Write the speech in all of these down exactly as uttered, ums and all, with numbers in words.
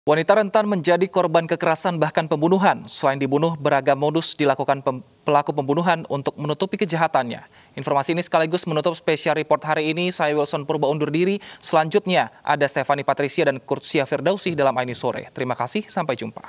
Wanita rentan menjadi korban kekerasan bahkan pembunuhan. Selain dibunuh, beragam modus dilakukan pem pelaku pembunuhan untuk menutupi kejahatannya. Informasi ini sekaligus menutup spesial report hari ini. Saya Wilson Purba undur diri. Selanjutnya ada Stefani Patricia dan Kurtsia Firdausi dalam Aini Sore. Terima kasih, sampai jumpa.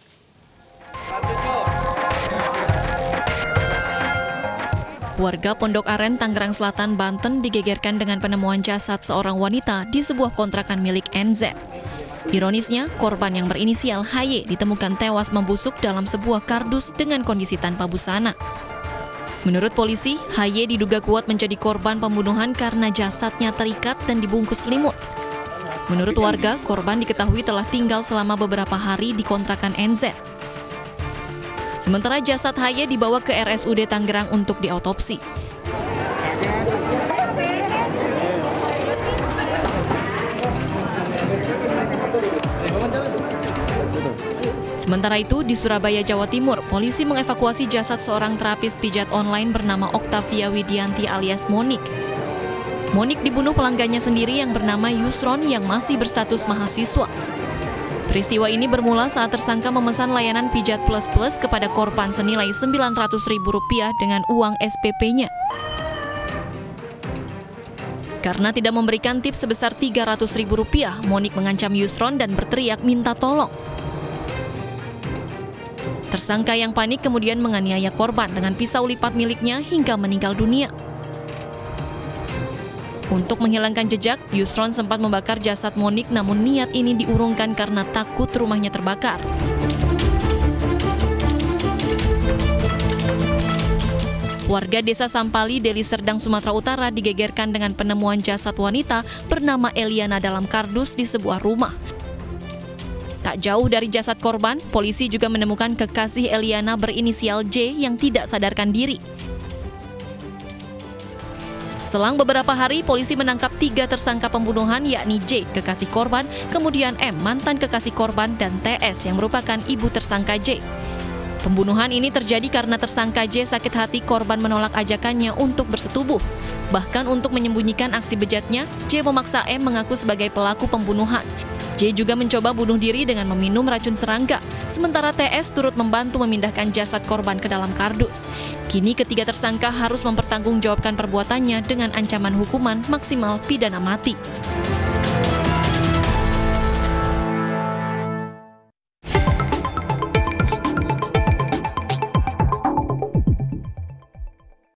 Warga Pondok Aren, Tangerang Selatan, Banten digegerkan dengan penemuan jasad seorang wanita di sebuah kontrakan milik N Z. Ironisnya, korban yang berinisial H Y ditemukan tewas membusuk dalam sebuah kardus dengan kondisi tanpa busana. Menurut polisi, H Y diduga kuat menjadi korban pembunuhan karena jasadnya terikat dan dibungkus selimut. Menurut warga, korban diketahui telah tinggal selama beberapa hari di kontrakan N Z. Sementara jasad H Y dibawa ke R S U D Tangerang untuk diautopsi. Sementara itu, di Surabaya, Jawa Timur, polisi mengevakuasi jasad seorang terapis pijat online bernama Oktavia Widianti alias Monik. Monik dibunuh pelanggannya sendiri yang bernama Yusron yang masih berstatus mahasiswa. Peristiwa ini bermula saat tersangka memesan layanan pijat plus-plus kepada korban senilai sembilan ratus ribu rupiah dengan uang S P P-nya. Karena tidak memberikan tips sebesar tiga ratus ribu rupiah, Monik mengancam Yusron dan berteriak minta tolong. Tersangka yang panik kemudian menganiaya korban dengan pisau lipat miliknya hingga meninggal dunia. Untuk menghilangkan jejak, Yusron sempat membakar jasad Monik, namun niat ini diurungkan karena takut rumahnya terbakar. Warga desa Sampali, Deli Serdang, Sumatera Utara digegerkan dengan penemuan jasad wanita bernama Eliana dalam kardus di sebuah rumah. Tak jauh dari jasad korban, polisi juga menemukan kekasih Eliana berinisial J yang tidak sadarkan diri. Selang beberapa hari, polisi menangkap tiga tersangka pembunuhan, yakni J, kekasih korban, kemudian M, mantan kekasih korban, dan T S yang merupakan ibu tersangka J. Pembunuhan ini terjadi karena tersangka J sakit hati korban menolak ajakannya untuk bersetubuh. Bahkan untuk menyembunyikan aksi bejatnya, J memaksa M mengaku sebagai pelaku pembunuhan. J juga mencoba bunuh diri dengan meminum racun serangga, sementara T S turut membantu memindahkan jasad korban ke dalam kardus. Kini ketiga tersangka harus mempertanggungjawabkan perbuatannya dengan ancaman hukuman maksimal pidana mati.